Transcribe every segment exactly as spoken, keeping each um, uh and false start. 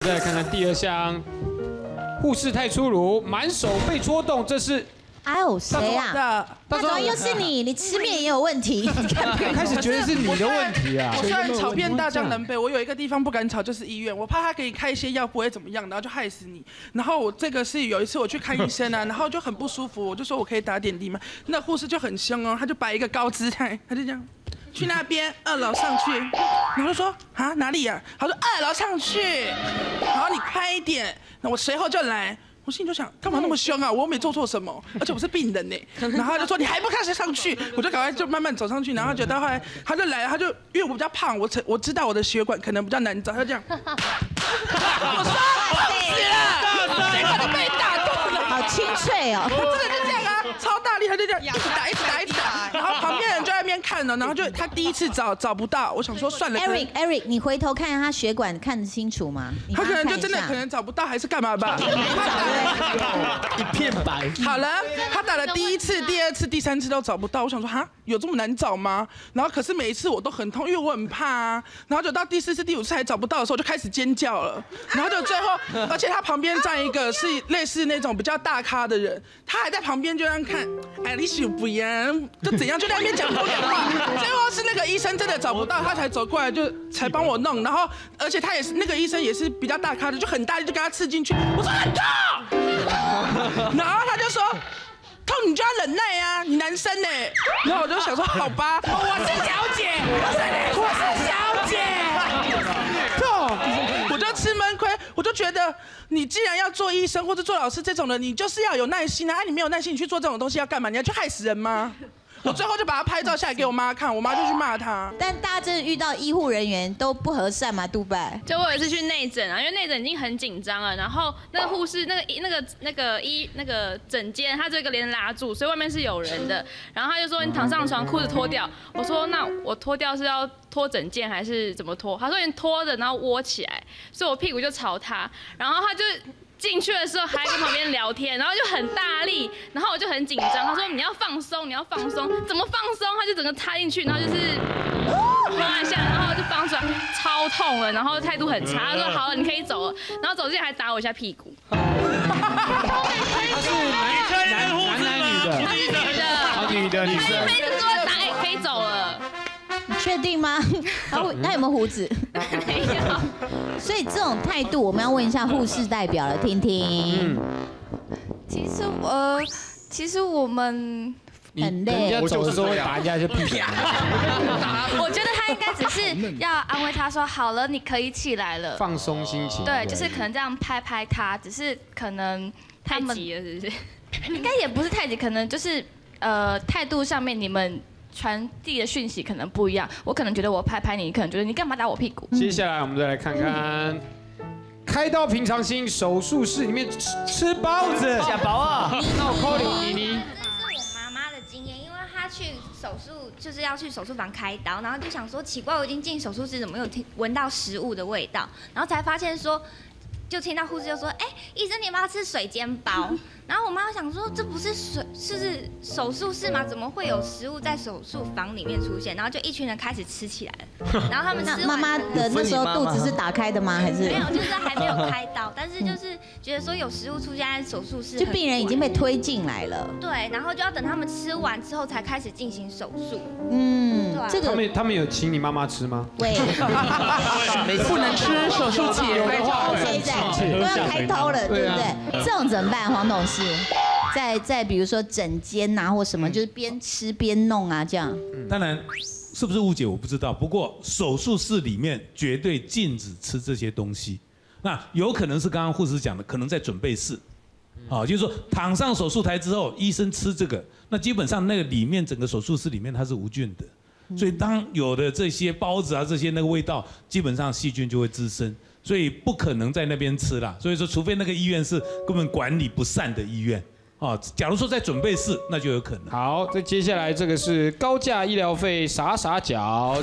再来看看第二项，护士太粗鲁，满手被戳动，这是。 哎呦，谁啊？大总又是你，你吃面也有问题。 开始觉得是你的问题啊！ 我虽然吵遍大江南北，我有一个地方不敢吵，就是医院。我怕他给你开一些药不会怎么样，然后就害死你。然后我这个是有一次我去看医生啊，然后就很不舒服，我就说我可以打点滴吗？那护士就很凶哦，他就摆一个高姿态，他就这样。 去那边二楼上去，然后就说啊哪里呀、啊？他说二楼上去，然后你快一点，那我随后就来。我心里就想，干嘛那么凶啊？我又没做错什么，而且我是病人呢。然后他就说你还不开始上去，我就赶快就慢慢走上去，然后觉得后来他就来，他就因为我比较胖，我我知道我的血管可能比较难找，他就这样，我说死了，血管都被打断了， 好清脆哦， 真的就这样啊，超大力，他就这样一直打，一直打，一直打，然后旁边人就在那边看了，然后就他第一次找找不到，我想说算了 ，Eric Eric， 你回头看他血管看得清楚吗？ 他可能就真的可能找不到，还是干嘛吧？ 一片白。 好了，他打了第一次、第二次、第三次都找不到，我想说哈，有这么难找吗？然后可是每一次我都很痛，因为我很怕啊。然后就到第四次、第五次还找不到的时候，我就开始尖叫了。然后就最后，而且他旁边站一个是类似那种比较大咖的人，他还在旁边就这样看，哎，你是不一样，就怎样就在那边讲风凉话。最后是那个医生真的找不到，他才走过来就才帮我弄。然后而且他也是那个医生也是比较大咖的，就很大力就给他刺进去。我说很痛。然后他就说：“痛你就要忍耐啊，你男生呢。”然后我就想说：“好吧，我是小姐，我是小姐。”痛，我就吃闷亏，我就觉得你既然要做医生或者做老师这种的，你就是要有耐心啊！啊，你没有耐心，你去做这种东西要干嘛？你要去害死人吗？我最后就把他拍照下来给我妈看，我妈就去骂他。 但大家真的遇到医护人员都不和善嘛？杜拜， 就我有一次去内诊啊，因为内诊已经很紧张了，然后那个护士那个那个那个医那个诊间，他这个帘拉住，所以外面是有人的。然后他就说你躺上床，裤子脱掉。我说那我脱掉是要脱整件还是怎么脱？他说你脱着，然后窝起来，所以我屁股就朝他，然后他就。进去的时候还跟旁边聊天，然后就很大力，然后我就很紧张。他说你要放松，你要放松，怎么放松？他就整个插进去，然后就是拉一下，然后就放出来，超痛了，然后态度很差。他说好了，你可以走了，然后走之前还打我一下屁股。 他是男男男男女的， 他是女的， 啊女的女生。 他一直说打哎可以走了。 你确定吗？他他有没有胡子？ 没有。 所以这种态度，我们要问一下护士代表了，听听。 其实呃，其实我们很累， 人家走的时候会打人家一些屁股。 我觉得他应该只是要安慰他说，好了，你可以起来了， 放松心情。 对，就是可能这样拍拍他，只是可能他们太急了，是不是？ 应该也不是太急，可能就是呃态度上面你们。传递的讯息可能不一样，我可能觉得我拍拍你，你可能觉得你干嘛打我屁股？ 接下来我们再来看看，开刀平常心，手术室里面吃吃包子， 小包啊， 那我 call 你妮妮。 这是我妈妈的经验，因为她去手术就是要去手术房开刀，然后就想说奇怪，我已经进手术室，怎么有听闻到食物的味道？然后才发现说。就听到护士就说：“哎，医生，你要不要吃水煎包？”然后我妈想说：“这不是水，是手术室吗？怎么会有食物在手术房里面出现？”然后就一群人开始吃起来了。然后他们吃妈妈的那时候肚子是打开的吗？还是没有？就是还没有开刀，但是就是觉得说有食物出现在手术室， 就病人已经被推进来了。 对，然后就要等他们吃完之后才开始进行手术。 嗯， 这个他们他们有请你妈妈吃吗？ 喂， 不能吃手术前的话， 都要开刀了，对不对？这种怎么办，黄董事？在在比如说诊间呐或什么，就是边吃边弄啊，这样。 当然，是不是误解我不知道。不过手术室里面绝对禁止吃这些东西。那有可能是刚刚护士讲的，可能在准备室。啊，就是说躺上手术台之后，医生吃这个，那基本上那个里面整个手术室里面它是无菌的。所以当有的这些包子啊，这些那个味道，基本上细菌就会滋生，所以不可能在那边吃啦。所以说，除非那个医院是根本管理不善的医院，啊，假如说在准备室，那就有可能。 好，这接下来这个是高价医疗费傻傻缴。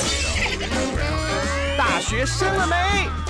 大学生了没？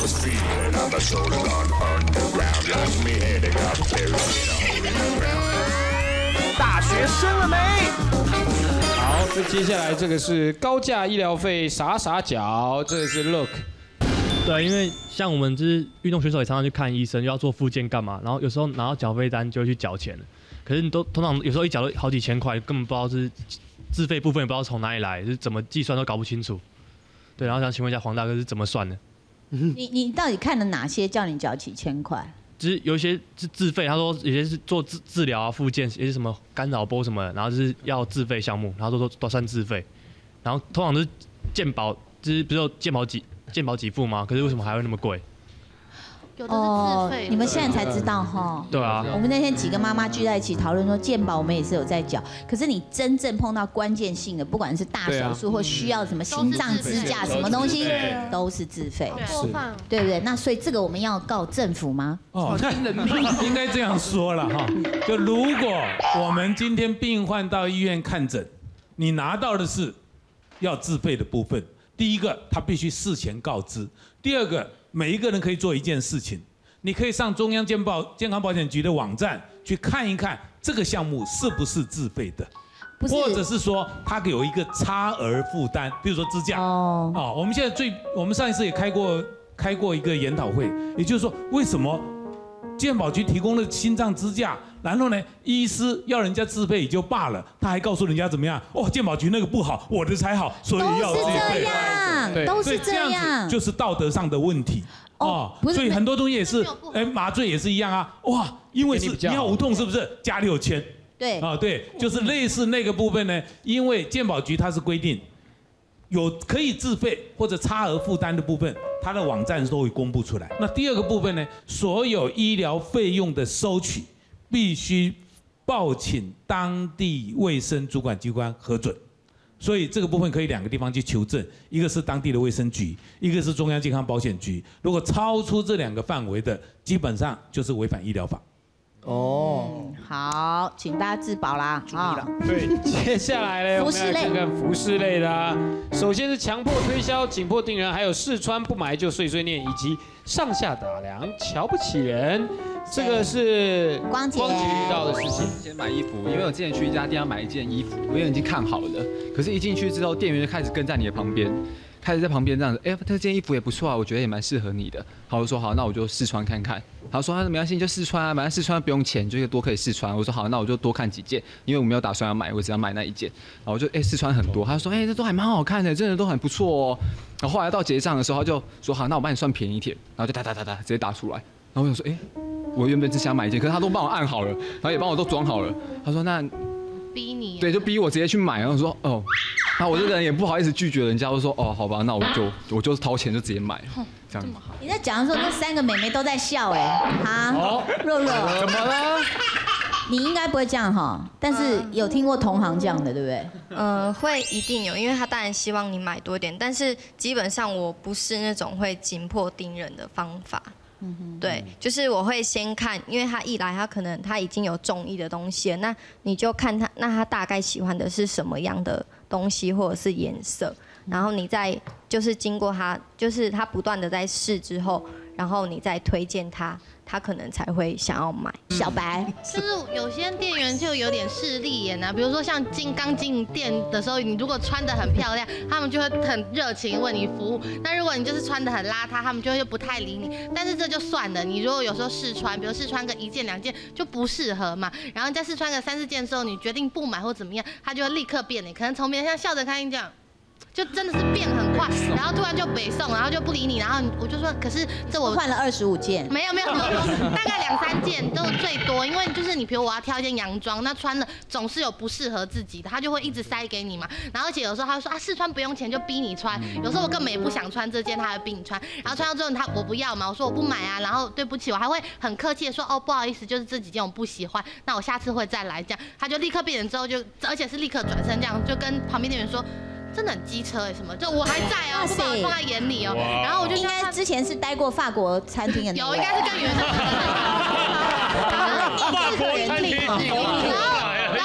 大学生了没？ 好，这接下来这个是高价医疗费傻傻脚，这个是 Look。 对，因为像我们就是运动选手，也常常去看医生，又要做复健干嘛，然后有时候拿到缴费单就会去缴钱了。可是你都通常有时候一缴都好几千块，根本不知道是自费部分也不知道从哪里来，就是怎么计算都搞不清楚。对，然后想请问一下黄大哥是怎么算的？ 你你到底看了哪些叫你缴几千块？ 就是有一些是自费，他说有些是做治治疗啊、复健，有些什么干扰波什么的，然后就是要自费项目，然后都都都算自费，然后通常都是健保，就是不是有健保给健保给付吗？可是为什么还会那么贵？ 有的是自费、哦。 你们现在才知道哈？ 对啊。 我们那天几个妈妈聚在一起讨论说，健保我们也是有在缴，可是你真正碰到关键性的，不管是大手术或需要什么心脏支架什么东西，都是自费，对不对？那所以这个我们要告政府吗？ 哦，应该这样说了哈。就如果我们今天病患到医院看诊，你拿到的是要自费的部分，第一个他必须事前告知，第二个。每一个人可以做一件事情，你可以上中央健保健康保险局的网站去看一看这个项目是不是自费的，或者是说它有一个差额负担，比如说支架。哦，哦，我们现在最，我们上一次也开过开过一个研讨会，也就是说为什么健保局提供了心脏支架，然后呢，医师要人家自费也就罢了，他还告诉人家怎么样？哦，健保局那个不好，我的才好，所以要自费。 都是这样， 所以这样子就是道德上的问题哦。所以很多东西也是，哎，麻醉也是一样啊。哇，因为是你要无痛，是不是加六千？ 对啊，对，就是类似那个部分呢，因为健保局它是规定有可以自费或者差额负担的部分，它的网站都会公布出来。那第二个部分呢，所有医疗费用的收取必须报请当地卫生主管机关核准。所以这个部分可以两个地方去求证，一个是当地的卫生局，一个是中央健康保险局。如果超出这两个范围的，基本上就是违反医疗法。 哦，好，请大家自保啦，啊， 对，接下来呢，我们来看看服饰类的啊。首先是强迫推销、紧迫盯人，还有试穿不买就碎碎念，以及上下打量、瞧不起人。这个是光姐遇到的事情。 先买衣服，因为我之前去一家店要买一件衣服，因为已经看好了，可是一进去之后，店员就开始跟在你的旁边，开始在旁边这样子，哎，这件衣服也不错啊，我觉得也蛮适合你的。好，我说好，那我就试穿看看。他说啊，没关系，你就试穿啊，反正试穿不用钱，就多可以试穿。我说好，那我就多看几件，因为我没有打算要买，我只要买那一件。然后我就哎试穿很多，他说哎这都还蛮好看的，真的都很不错哦。然后后来到结账的时候，他就说好，那我帮你算便宜一点，然后就哒哒哒哒直接打出来。然后我就说哎。我原本只想买一件，可是他都帮我按好了，然后也帮我都装好了。他说那逼你， 对，就逼我直接去买。然后我说哦，那我这个人也不好意思拒绝人家，我说哦，好吧，那我就我就掏钱就直接买，这样。 你在讲的时候，那三个妹妹都在笑哎，哈，若若， 怎么了？ 你应该不会这样哈，但是有听过同行这样的，对不对？ 嗯，会一定有，因为他当然希望你买多点，但是基本上我不是那种会紧迫盯人的方法。对，就是我会先看，因为他一来，他可能他已经有中意的东西了，那你就看他，那他大概喜欢的是什么样的东西或者是颜色，然后你再就是经过他，就是他不断的在试之后，然后你再推荐他，他可能才会想要买。 小白， 就是有些店员就有点势利眼啊，比如说像进刚进店的时候，你如果穿得很漂亮，他们就会很热情为你服务。那如果你就是穿得很邋遢，他们就会不太理你。但是这就算了，你如果有时候试穿，比如试穿个一件两件就不适合嘛，然后你再试穿个三四件的时候，你决定不买或怎么样，他就会立刻变你，可能从别人像笑着看你这样。就真的是变很快，然后突然就北宋，然后就不理你，然后我就说，可是这我换了二十五件， 没有没有，大概两三件都是最多，因为就是你比如我要挑一件洋装，那穿了总是有不适合自己的，他就会一直塞给你嘛，然后而且有时候他会说啊试穿不用钱就逼你穿，有时候我根本也不想穿这件，他还逼你穿，然后穿到最后他我不要嘛，我说我不买啊，然后对不起，我还会很客气的说哦不好意思，就是这几件我不喜欢，那我下次会再来这样，他就立刻变人之后就，而且是立刻转身这样，就跟旁边店员说。真的很机车哎，什么？就我还在哦，不把我放在眼里哦。然后我就应该之前是待过法国餐厅的， 有应该是跟原来。法国餐厅。然后然后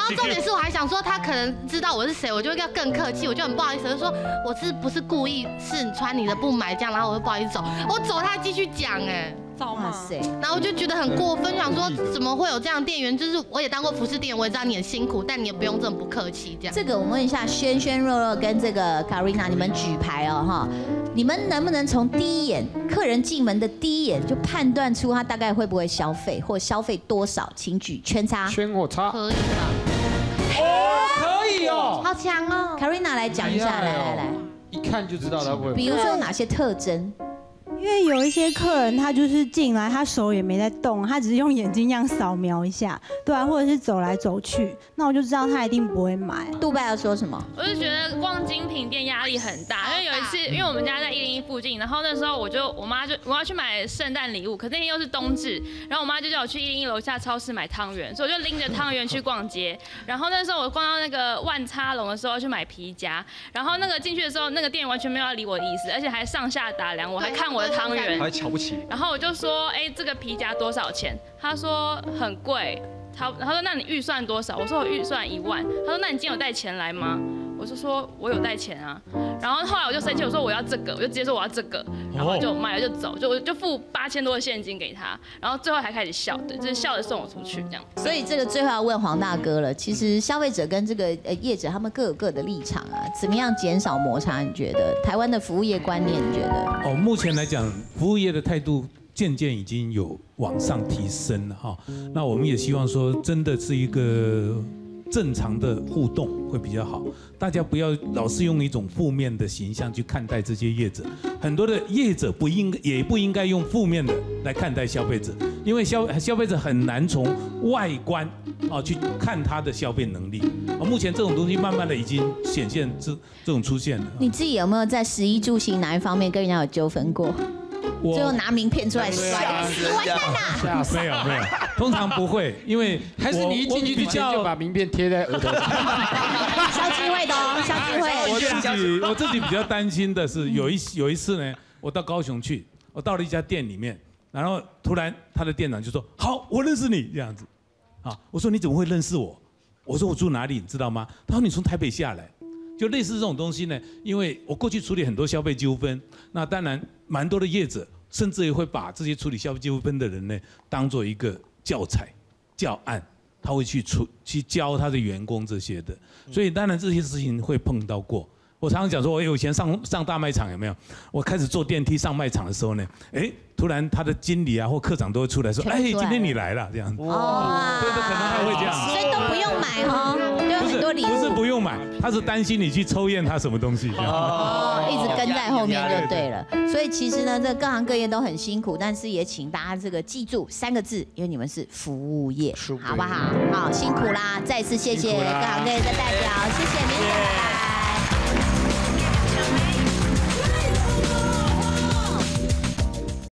后重点是我还想说他可能知道我是谁，我就要更客气，我就很不好意思，就说我是不是故意试穿你的不买这样，然后我就不好意思走，我走他继续讲哎。 哇塞！ 然后我就觉得很过分，想说怎么会有这样的店员？就是我也当过服饰店员，我也知道你很辛苦，但你也不用这么不客气这样。 这个我们问一下轩轩、肉肉跟这个 Karina， 你们举牌哦哈，你们能不能从第一眼客人进门的第一眼就判断出他大概会不会消费，或消费多少？请举圈叉。 圈或叉。 可以吧？ 哦，可以哦。 好强哦 ！Karina 来讲一下，来来来， 一看就知道他不会。 比如说有哪些特征？ 因为有一些客人他就是进来，他手也没在动，他只是用眼睛这样扫描一下，对啊，或者是走来走去，那我就知道他一定不会买。 杜拜要说什么？ 我就觉得逛精品店压力很大，因为有一次，因为我们家在一零一附近，然后那时候我就我妈就我要去买圣诞礼物，可那天又是冬至，然后我妈就叫我去一零一楼下超市买汤圆，所以我就拎着汤圆去逛街。然后那时候我逛到那个万叉龙的时候去买皮夹，然后那个进去的时候，那个店员完全没有要理我的意思，而且还上下打量我，还看我的汤圆， 还瞧不起。 然后我就说，哎，这个皮夹多少钱？他说很贵。他他说那你预算多少？我说我预算一万。他说那你今天有带钱来吗？我就说我有带钱啊。然后后来我就生气，我说我要这个，我就直接说我要这个，然后就买了就走，就我就付八千多的现金给他，然后最后还开始笑，对，就是笑着送我出去这样。 所以这个最后要问黄大哥了，其实消费者跟这个呃业者他们各有各的立场啊，怎么样减少摩擦？你觉得台湾的服务业观念，你觉得？ 哦，目前来讲，服务业的态度渐渐已经有往上提升了哈。那我们也希望说，真的是一个正常的互动会比较好。大家不要老是用一种负面的形象去看待这些业者。很多的业者不应也不应该用负面的来看待消费者，因为消消费者很难从外观啊去看他的消费能力。啊，目前这种东西慢慢的已经显现这这种出现了。 你自己有没有在食衣住行哪一方面跟人家有纠纷过？最后拿名片出来摔，完蛋啦！ 没有没有，通常不会，因为还是你一进去之前就把名片贴在额头上。 消机会的哦，消机会。 我自己我自己比较担心的是，有一有一次呢，我到高雄去，我到了一家店里面，然后突然他的店长就说：“好，我认识你。”这样子，啊，我说你怎么会认识我？我说我住哪里，你知道吗？他说你从台北下来。就类似这种东西呢，因为我过去处理很多消费纠纷，那当然蛮多的业者，甚至也会把这些处理消费纠纷的人呢，当做一个教材、教案，他会去处去教他的员工这些的，所以当然这些事情会碰到过。我常常讲说，我以前上上大卖场有没有？我开始坐电梯上卖场的时候呢，哎，突然他的经理啊或科长都会出来说，哎，今天你来了这样子。哇，对对，可能他会这样。 所以都不用买哦，都有很多礼物。 不是不用买，他是担心你去抽验他什么东西。 哦，一直跟在后面就对了。所以其实呢，这各行各业都很辛苦，但是也请大家这个记住三个字，因为你们是服务业，好不好？好，辛苦啦！再次谢谢各行各业的代表，谢谢明姐。